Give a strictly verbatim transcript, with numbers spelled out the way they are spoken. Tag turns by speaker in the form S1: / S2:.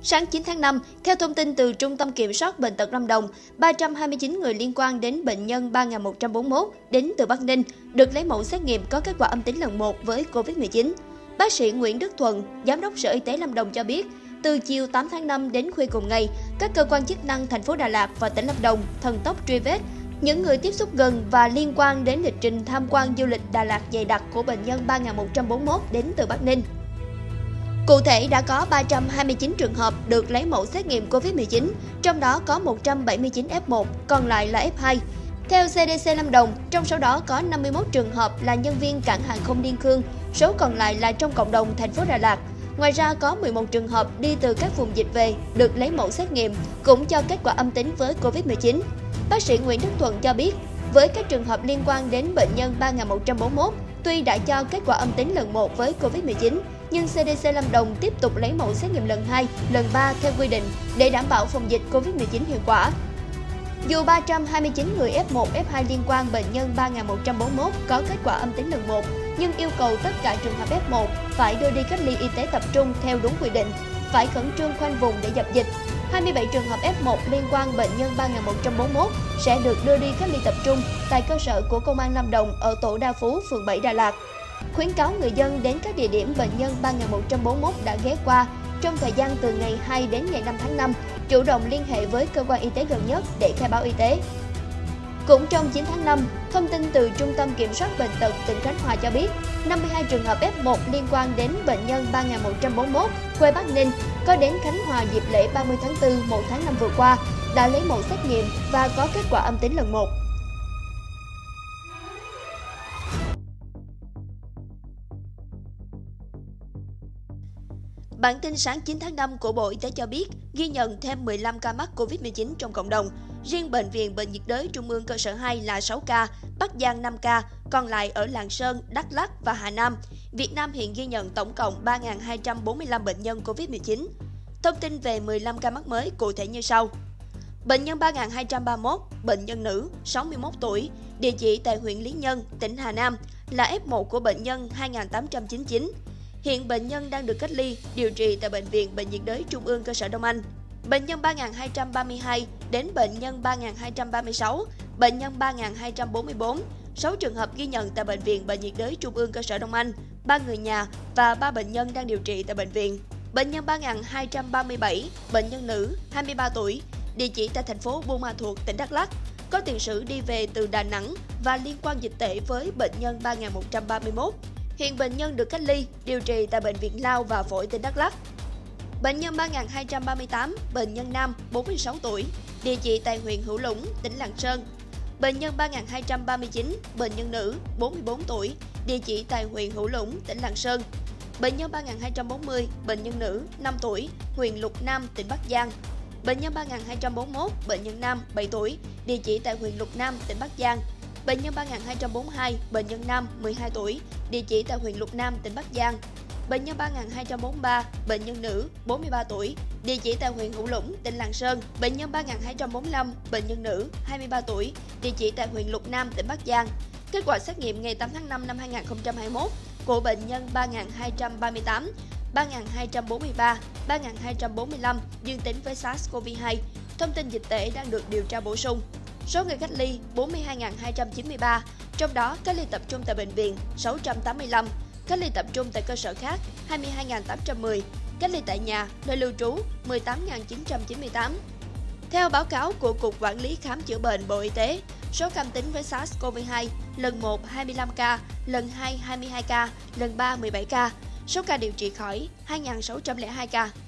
S1: Sáng chín tháng năm, theo thông tin từ Trung tâm Kiểm soát Bệnh tật Lâm Đồng, ba trăm hai mươi chín người liên quan đến bệnh nhân ba nghìn một trăm bốn mươi mốt đến từ Bắc Ninh được lấy mẫu xét nghiệm có kết quả âm tính lần một với Covid mười chín. Bác sĩ Nguyễn Đức Thuận, Giám đốc Sở Y tế Lâm Đồng cho biết, từ chiều tám tháng năm đến khuya cùng ngày, các cơ quan chức năng thành phố Đà Lạt và tỉnh Lâm Đồng thần tốc truy vết những người tiếp xúc gần và liên quan đến lịch trình tham quan du lịch Đà Lạt dày đặc của bệnh nhân ba nghìn một trăm bốn mươi mốt đến từ Bắc Ninh. Cụ thể, đã có ba trăm hai mươi chín trường hợp được lấy mẫu xét nghiệm Covid mười chín, trong đó có một trăm bảy mươi chín F một, còn lại là F hai. Theo C D C Lâm Đồng, trong số đó có năm mươi mốt trường hợp là nhân viên cảng hàng không Liên Khương, số còn lại là trong cộng đồng thành phố Đà Lạt. Ngoài ra, có mười một trường hợp đi từ các vùng dịch về được lấy mẫu xét nghiệm, cũng cho kết quả âm tính với Covid mười chín. Bác sĩ Nguyễn Đức Thuận cho biết, với các trường hợp liên quan đến bệnh nhân ba nghìn một trăm bốn mươi mốt, tuy đã cho kết quả âm tính lần một với Covid mười chín, nhưng C D C Lâm Đồng tiếp tục lấy mẫu xét nghiệm lần hai, lần ba theo quy định để đảm bảo phòng dịch Covid mười chín hiệu quả. Dù ba trăm hai mươi chín người F một, F hai liên quan bệnh nhân ba nghìn một trăm bốn mươi mốt có kết quả âm tính lần một, nhưng yêu cầu tất cả trường hợp F một phải đưa đi cách ly y tế tập trung theo đúng quy định, phải khẩn trương khoanh vùng để dập dịch. hai mươi bảy trường hợp F một liên quan bệnh nhân ba nghìn một trăm bốn mươi mốt sẽ được đưa đi cách ly tập trung tại cơ sở của Công an Lâm Đồng ở tổ Đa Phú, phường bảy Đà Lạt. Khuyến cáo người dân đến các địa điểm bệnh nhân ba nghìn một trăm bốn mươi mốt đã ghé qua trong thời gian từ ngày hai đến ngày năm tháng năm, chủ động liên hệ với cơ quan y tế gần nhất để khai báo y tế. Cũng trong chín tháng năm, thông tin từ Trung tâm Kiểm soát Bệnh tật tỉnh Khánh Hòa cho biết, năm mươi hai trường hợp F một liên quan đến bệnh nhân ba nghìn một trăm bốn mươi mốt quê Bắc Ninh có đến Khánh Hòa dịp lễ ba mươi tháng tư, một tháng năm vừa qua đã lấy mẫu xét nghiệm và có kết quả âm tính lần một. Bản tin sáng chín tháng năm của Bộ Y tế cho biết, ghi nhận thêm mười lăm ca mắc Covid mười chín trong cộng đồng. Riêng Bệnh viện Bệnh nhiệt đới Trung ương cơ sở hai là sáu ca, Bắc Giang năm ca, còn lại ở Lạng Sơn, Đắk Lắk và Hà Nam. Việt Nam hiện ghi nhận tổng cộng ba nghìn hai trăm bốn mươi lăm bệnh nhân Covid mười chín. Thông tin về mười lăm ca mắc mới cụ thể như sau. Bệnh nhân ba nghìn hai trăm ba mươi mốt, bệnh nhân nữ, sáu mươi mốt tuổi, địa chỉ tại huyện Lý Nhân, tỉnh Hà Nam, là F một của bệnh nhân hai nghìn tám trăm chín mươi chín. Hiện bệnh nhân đang được cách ly, điều trị tại Bệnh viện Bệnh nhiệt đới Trung ương cơ sở Đông Anh. Bệnh nhân ba nghìn hai trăm ba mươi hai đến bệnh nhân ba nghìn hai trăm ba mươi sáu, bệnh nhân ba nghìn hai trăm bốn mươi tư, sáu trường hợp ghi nhận tại Bệnh viện Bệnh nhiệt đới Trung ương cơ sở Đông Anh, ba người nhà và ba bệnh nhân đang điều trị tại bệnh viện. Bệnh nhân ba nghìn hai trăm ba mươi bảy, bệnh nhân nữ, hai mươi ba tuổi, địa chỉ tại thành phố Buôn Ma Thuột, tỉnh Đắk Lắk, có tiền sử đi về từ Đà Nẵng và liên quan dịch tễ với bệnh nhân ba nghìn một trăm ba mươi mốt. Hiện bệnh nhân được cách ly, điều trị tại Bệnh viện Lao và Phổi tỉnh Đắk Lắk. Bệnh nhân ba nghìn hai trăm ba mươi tám, bệnh nhân nam, bốn mươi sáu tuổi, địa chỉ tại huyện Hữu Lũng, tỉnh Lạng Sơn. Bệnh nhân ba nghìn hai trăm ba mươi chín, bệnh nhân nữ, bốn mươi tư tuổi, địa chỉ tại huyện Hữu Lũng, tỉnh Lạng Sơn. Bệnh nhân ba nghìn hai trăm bốn mươi, bệnh nhân nữ, năm tuổi, huyện Lục Nam, tỉnh Bắc Giang. Bệnh nhân ba nghìn hai trăm bốn mươi mốt, bệnh nhân nam, bảy tuổi, địa chỉ tại huyện Lục Nam, tỉnh Bắc Giang. Bệnh nhân ba nghìn hai trăm bốn mươi hai, bệnh nhân nam, mười hai tuổi, địa chỉ tại huyện Lục Nam, tỉnh Bắc Giang. Bệnh nhân ba nghìn hai trăm bốn mươi ba, bệnh nhân nữ, bốn mươi ba tuổi, địa chỉ tại huyện Hữu Lũng, tỉnh Lạng Sơn. Bệnh nhân ba nghìn hai trăm bốn mươi lăm, bệnh nhân nữ, hai mươi ba tuổi, địa chỉ tại huyện Lục Nam, tỉnh Bắc Giang. Kết quả xét nghiệm ngày tám tháng năm năm hai nghìn không trăm hai mươi mốt của bệnh nhân ba nghìn hai trăm ba mươi tám, ba nghìn hai trăm bốn mươi ba, ba nghìn hai trăm bốn mươi lăm dương tính với SARS-xê o vê hai. Thông tin dịch tễ đang được điều tra bổ sung. Số người cách ly bốn mươi hai nghìn hai trăm chín mươi ba, trong đó cách ly tập trung tại bệnh viện sáu trăm tám mươi lăm, cách ly tập trung tại cơ sở khác hai mươi hai nghìn tám trăm mười, cách ly tại nhà, nơi lưu trú mười tám nghìn chín trăm chín mươi tám. Theo báo cáo của Cục Quản lý Khám chữa bệnh Bộ Y tế, số ca âm tính với SARS-xê o vê hai lần một hai mươi lăm ca, lần hai hai mươi hai ca, lần ba mười bảy ca, số ca điều trị khỏi hai nghìn sáu trăm lẻ hai ca.